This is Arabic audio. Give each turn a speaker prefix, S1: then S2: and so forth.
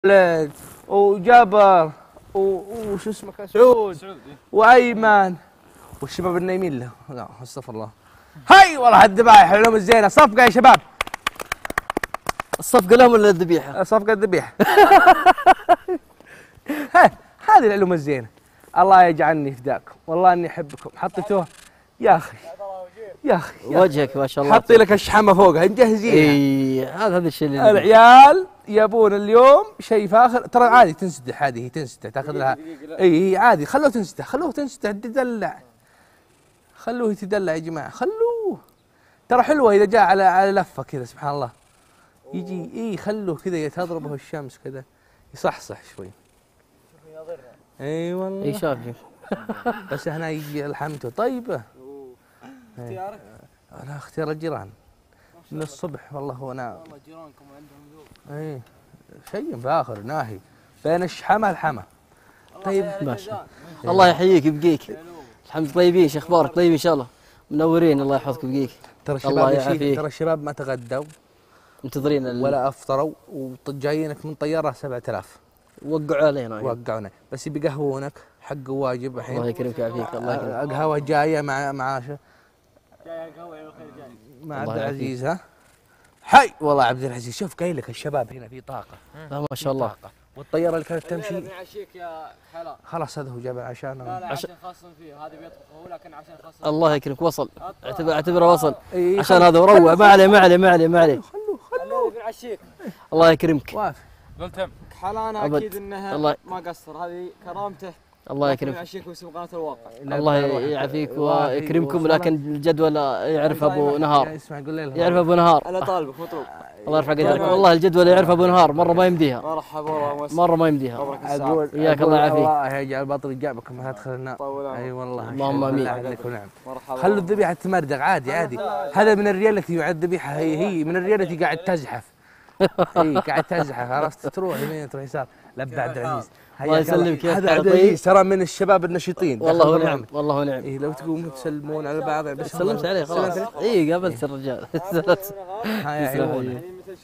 S1: ولد وجابر وش اسمه سعود وايمن والشباب النايمين له. لا استغفر الله. هاي والله الذبايح العلوم الزينه. صفقه يا شباب.
S2: الصفقه لهم ولا الذبيحه؟
S1: صفقه الذبيحه. هذه العلوم الزينه. الله يجعلني فداكم والله اني احبكم. حطيتوه يا اخي يا اخي
S2: وجهك ما شاء الله.
S1: حطي لك الشحمه فوقها مجهزين.
S2: اي هذا الشيء اللي
S1: العيال يبون اليوم شيء فاخر. ترى عادي تنسدح، هذه تنسدح تاخذ لها. اي عادي خلوه تنسدح، خلوه تنسدح تدلع، خلوه يتدلع يا جماعه، خلوه. ترى حلوه اذا جاء على لفه كذا سبحان الله يجي. اي خلوه كذا تضربه الشمس كذا يصحصح شوي. اي والله.
S2: اي شاف
S1: بس هنا يجي لحمته طيبه.
S3: اختيارك؟
S1: انا اختيار الجيران من الصبح والله. وانا
S3: والله جيرانكم عندهم ذوق.
S1: اي شيء فاخر ناهي بين الشحمه الحمى. طيب
S2: ما شاء الله. الله يحييك يبقيك. الحمد طيبين. شو اخبارك؟ طيب ان شاء الله. منورين. الله يحفظك ويبقيك.
S1: ترى الشباب ترى الشباب ما تغدوا
S2: منتظرين
S1: ولا افطروا وجايينك من طياره 7000.
S2: وقعوا علينا.
S1: وقعونا بس بيقهوونك حق واجب الحين.
S2: الله يكرمك ويعافيك. الله يكرمك.
S1: قهوه جايه مع
S3: جاي قهوه يا الخير جاي
S1: مع عبد العزيز. ها حي والله عبد العزيز. شوف قايل لك الشباب هنا في طاقه.
S2: ما شاء الله.
S1: والطياره اللي كانت تمشي
S3: بنعشيك يا حلا.
S1: خلاص هذا هو جاب عشان.
S3: لا عشان خاصم فيه. هذا بيطبخ هو لكن عشان خاصم.
S2: الله يكرمك. وصل. اعتبره وصل.
S1: إيه
S2: عشان هذا وروع. ما عليه ما عليه ما عليه ما عليه.
S3: خلوه بنعشيك.
S2: الله يكرمك.
S1: وافي
S3: قلت حلانا اكيد انها
S2: الله
S3: ما قصر. هذه كرامته.
S2: الله يكرمك.
S3: بنعشيك ويسوي قناه الواقع.
S2: الله يعافيك ويكرمكم. لكن الجدول يعرف ابو نهار.
S1: اسمع قول له
S2: يعرف ابو نهار.
S3: انا طالبك مطلوب.
S2: الله يرفع قدرك. والله الجدول يعرف ابو نهار مره ما يمديها.
S3: مرحبا والله.
S2: مره ما يمديها.
S1: اقول
S2: وياك الله يعافيك.
S1: الله يجعل بطل جابكم ما تدخل النار. اي والله.
S2: اللهم امين.
S1: نعم. خلوا الذبيحه تمردغ عادي عادي. هذا من الريالتي. مع الذبيحه هي من الريالتي قاعد تزحف. اي قاعد تزحف. عرفت تروح يمين تروح يسار. لبى عبد العزيز.
S2: الله يسلمك.
S1: هذا عبد العزيز ترى من الشباب النشيطين.
S2: والله ونعم. والله ونعم.
S1: اي لو تقوموا تسلمون على بعض.
S2: سلمت عليه خلاص. اي قابلت الرجال.
S1: هاي